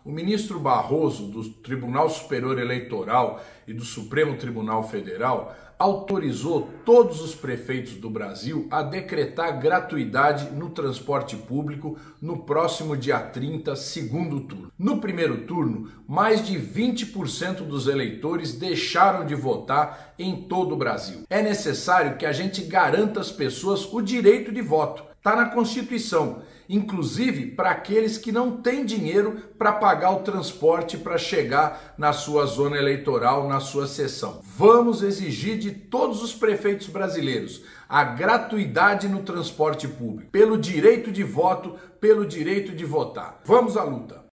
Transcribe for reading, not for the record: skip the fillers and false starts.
O ministro Barroso, do Tribunal Superior Eleitoral e do Supremo Tribunal Federal, autorizou todos os prefeitos do Brasil a decretar gratuidade no transporte público no próximo dia 30, segundo turno. No primeiro turno, mais de 20% dos eleitores deixaram de votar em todo o Brasil. É necessário que a gente garanta às pessoas o direito de voto. Está na Constituição, inclusive para aqueles que não têm dinheiro para pagar o transporte para chegar na sua zona eleitoral, na sua sessão. Vamos exigir de todos os prefeitos brasileiros a gratuidade no transporte público, pelo direito de voto, pelo direito de votar. Vamos à luta!